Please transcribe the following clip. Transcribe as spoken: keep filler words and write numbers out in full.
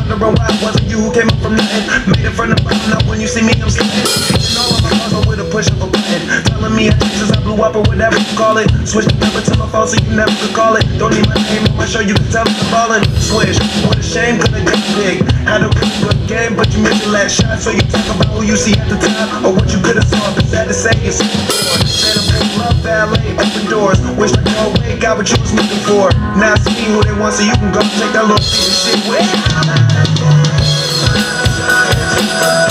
wondering why it wasn't you who came up from nothing. Made it from the bottom, now when you see me, I'm slipping. And all of my calls are with a push of a button. Telling me how since I blew up or whatever you call it. Switch the number to my phone so you never could call it. Don't need my name on my show, you can tell me I'm ballin'. Switch, what a shame, cause I got big. Had a really good game, but you missed your last shot. So you talk about who you see at the time, or what you could've saw. But sad to say, it's before. Said I'm in love, valet, open doors. Wish I go away, got what you was looking for. Now I see who they want, so you can go take that little piece of shit with you.